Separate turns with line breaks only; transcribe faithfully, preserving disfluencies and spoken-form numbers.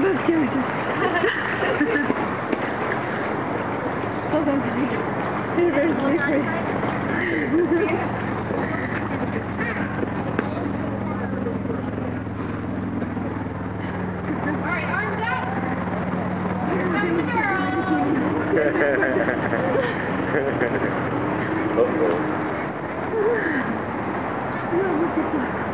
That's cute. Hold on. You're very slippery.
Alright, arms up. Here comes the girl.
Uh-oh.